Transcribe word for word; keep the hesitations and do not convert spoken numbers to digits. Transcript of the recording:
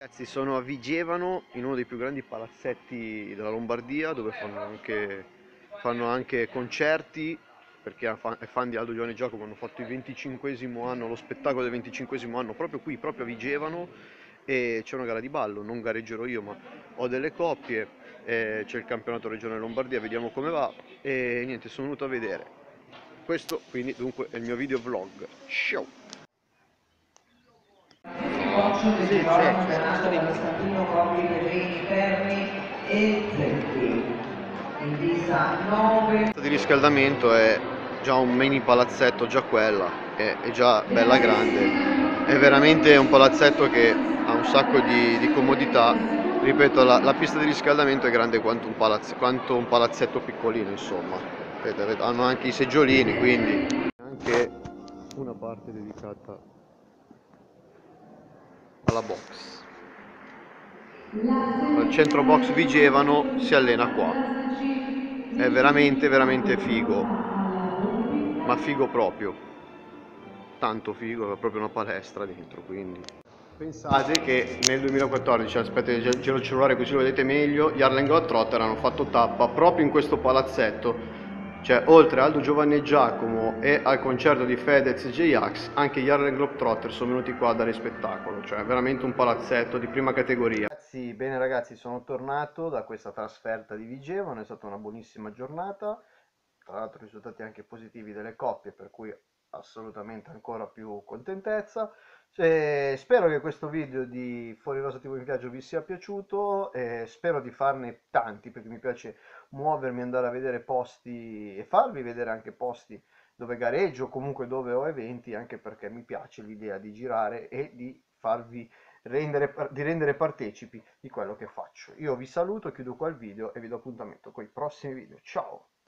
Ragazzi, sono a Vigevano, in uno dei più grandi palazzetti della Lombardia, dove fanno anche, fanno anche concerti, perché è fan è fan di Aldo, Giovanni e Giacomo. Hanno fatto il venticinquesimo anno, lo spettacolo del venticinquesimo anno, proprio qui, proprio a Vigevano, e c'è una gara di ballo. Non gareggerò io, ma ho delle coppie, eh, c'è il campionato regionale Lombardia, vediamo come va, e niente, sono venuto a vedere. Questo quindi dunque è il mio video vlog. Ciao! Boccio De Sì, c'è, Girolamo, ci sono Donato, scritti. Costantino, Coppi, Pedrini, Terni e Zecchi. In vista nove. Di riscaldamento è già un mini palazzetto, già quella è, è già bella grande, è veramente un palazzetto che ha un sacco di, di comodità. Ripeto, la, la pista di riscaldamento è grande quanto un, palazz- quanto un palazzetto piccolino, insomma. Vedete, vedete, hanno anche i seggiolini, quindi anche una parte dedicata alla box. Al centro box Vigevano si allena qua. È veramente veramente figo, ma figo proprio, tanto figo, è proprio una palestra dentro, quindi pensate che nel duemilaquattordici, aspetta, giro il cellulare così lo vedete meglio, gli Harlem Globetrotter hanno fatto tappa proprio in questo palazzetto. Cioè, oltre a Aldo, Giovanni e Giacomo e al concerto di Fedez e J-Ax, anche gli Harlem Globetrotter sono venuti qua a dare spettacolo. Cioè, veramente un palazzetto di prima categoria. Ragazzi, bene ragazzi, sono tornato da questa trasferta di Vigevano, è stata una buonissima giornata, tra l'altro risultati anche positivi delle coppie, per cui assolutamente ancora più contentezza. Cioè, spero che questo video di Fuori Rosa T V in Viaggio vi sia piaciuto, e spero di farne tanti, perché mi piace muovermi, andare a vedere posti e farvi vedere anche posti dove gareggio, comunque dove ho eventi, anche perché mi piace l'idea di girare e di farvi rendere, di rendere partecipi di quello che faccio. Io vi saluto, chiudo qua il video e vi do appuntamento con i prossimi video. Ciao!